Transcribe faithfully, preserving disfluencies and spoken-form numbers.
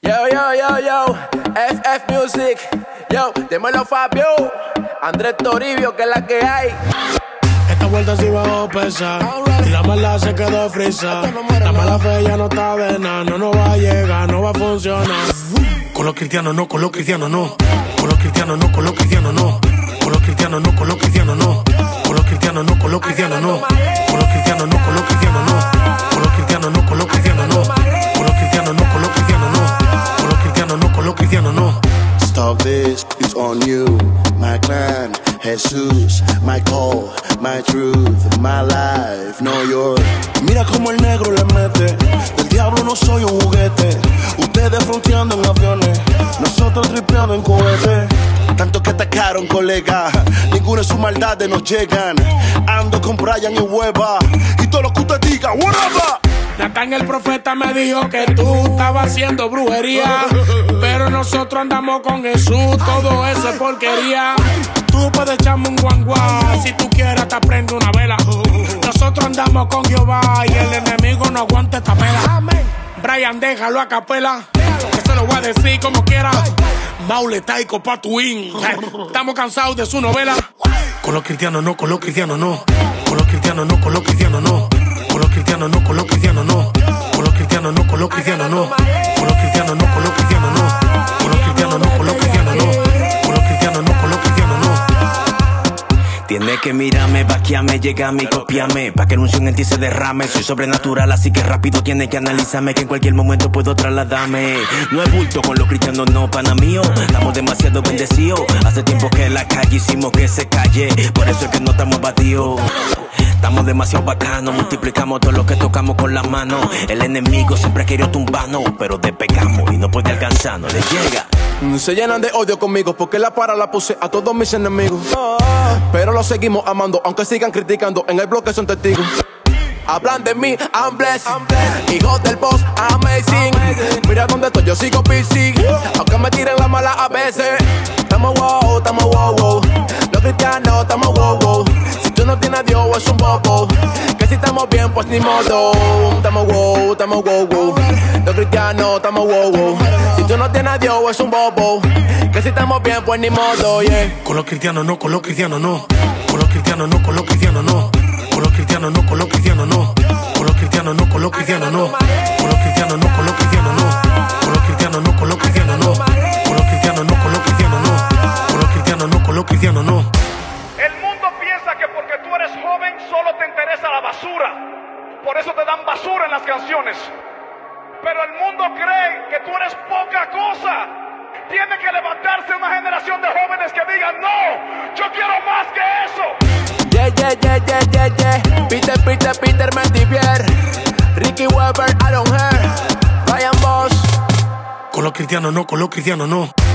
Yo, yo, yo, yo, F F Music, yo, dímelo Fabio, Andrés Toribio, que es la que hay. Esta vuelta sí bajó pesa y la mala se quedó frisa. La mala fe ya no está de nada, no nos va a llegar, no va a funcionar. Con los cristianos no, con los cristianos no. Con los cristianos no, con los cristianos no. Con los cristianos no, con los cristianos no. Con los cristianos no, con los cristianos no. Con los cristianos no, con los cristianos no. Con los cristianos no, con los cristianos no. Con los cristianos no, con los cristianos no. Con los cristianos no, con los cristianos no. Stop this, it's on you. My clan, Jesus, my call, my truth, my life, no yours. Mira como el negro le mete. Del diablo no soy un juguete. Ustedes fronteando en aviones, nosotros tripeando en cohetes. Tanto que atacaron, colega, ninguna de sus maldades nos llegan. Ando con Brian y Hueva, y todo lo que usted diga, whatever. Natán el profeta me dijo que tú estabas haciendo brujería, pero nosotros andamos con Jesús, todo eso es porquería. Tú puedes echarme un guanguá, si tú quieres te prendo una vela. Nosotros andamos con Jehová y el enemigo no aguanta esta pela. Brian, déjalo a capela, que se lo voy a decir como quiera. Maule, Taiko, Patuín, estamos cansados de su novela. Con los cristianos no, con los cristianos no. Con los cristianos no, con los cristianos no. Con los cristianos no, con los cristianos no. Con los cristianos no, con los cristianos no. Con los cristianos no, con los cristianos no. Con los cristianos no, con los cristianos no. Con los cristianos no, con los cristianos no. Tienes que mirarme, vaqueame, llegame, copiame, pa' que el unción en ti se derrame. Soy sobrenatural, así que rápido tienes que analizarme, que en cualquier momento puedo trasladarme. No es bulto con los cristianos, no, pana mío. Estamos demasiado bendecidos. Hace tiempo que la calle hicimos que se calle, por eso es que no estamos batidos. Estamos demasiado bacanos, multiplicamos todo lo que tocamos con las manos. El enemigo siempre ha querido tumbarnos, pero despegamos y no puede alcanzarnos, le llega. Se llenan de odio conmigo porque la para la puse a todos mis enemigos. Pero los seguimos amando, aunque sigan criticando, en el bloque son testigos. Hablan de mí, I'm blessed. Hijo del boss, amazing. Mira dónde estoy, yo sigo busy. Aunque me tiren la mala a veces. Tamo wow, tamo wow, wow. Los cristianos, tamo wow, wow. Si tú no tienes a Dios, es un bobo. Que si estamos bien, pues ni modo. Tamo wow, tamo wow, wow. Los cristianos, tamo wow, wow. Si tú no tienes a Dios, es un bobo. Que si estamos bien, pues ni modo, yeah. Con los cristianos no, con los cristianos no. Con los cristianos no, con los cristianos no. Con los cristianos no, con los cristianos no. Con los cristianos no, con los cristianos no. Con los cristianos no, con los cristianos no. Con los cristianos no, con los cristianos no. Con los cristianos no, con los cristianos no. Con los cristianos no, con los cristianos no. El mundo piensa que porque tú eres joven solo te interesa la basura. Por eso te dan basura en las canciones. Pero el mundo cree que tú eres poca cosa. Tiene que levantarse una generación de jóvenes que digan, no, yo quiero más que eso. Yeah, yeah, yeah, yeah, yeah, yeah. Peter, Peter, Peter, Mentivier. Ricky Weber, I don't care. Ryan Boss. Con los cristianos no, con los cristianos no.